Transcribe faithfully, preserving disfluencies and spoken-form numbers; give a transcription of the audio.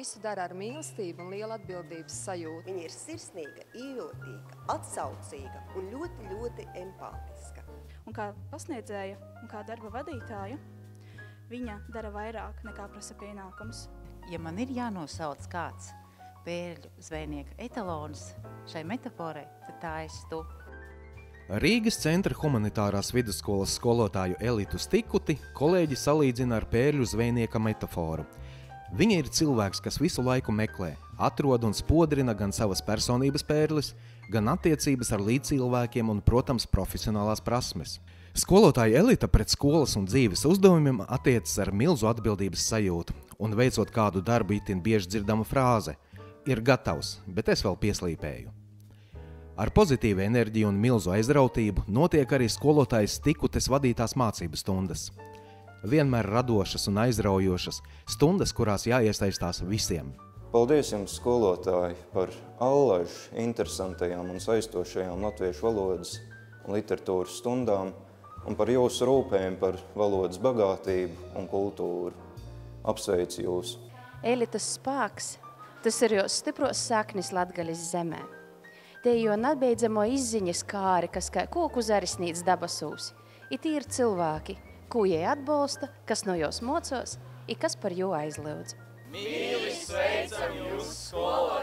visu dara ar mīlestību un lielu atbildības sajūtu. Viņa ir sirsnīga, ījūtīga, atsaucīga un ļoti, ļoti empātiska. Un kā pasniedzēja un kā darba vadītāja, viņa dara vairāk nekā prasa pienākums. Ja man ir jānosauc kāds Pērļu zvejnieka etalons šai metaforai, tad tā esi tu. Rīgas centra humanitārās vidusskolas skolotāju Elitu Stikuti kolēģi salīdzina ar Pērļu zvejnieka metaforu. Viņa ir cilvēks, kas visu laiku meklē, atrod un spodrina gan savas personības pērlis, gan attiecības ar līdzcilvēkiem un, protams, profesionālās prasmes. Skolotāja Elita pret skolas un dzīves uzdevumiem attiecas ar milzu atbildības sajūtu, un veicot kādu darbu itin bieži dzirdama frāze – ir gatavs, bet es vēl pieslīpēju. Ar pozitīvu enerģiju un milzu aizrautību notiek arī skolotājas Stikutes vadītās mācību stundas. Vienmēr radošas un aizraujošas stundas, kurās jāiesaistās visiem. Paldies jums, skolotāji, par allaž interesantajām un saistošajām latviešu valodas un literatūras stundām un par jūsu rūpēm par valodas bagātību un kultūru. Apsveicu jūs! Elitas spēks, tas ir jūs stipros saknis Latgaļas zemē. Te jo nebeidzamo izziņas kāri, kas kā koku zarisnīts dabasūs. It ir cilvēki, ko jai atbalsta, kas no jos mocos, i kas par jo aizliedz. Mīli sveicam jūs skolā!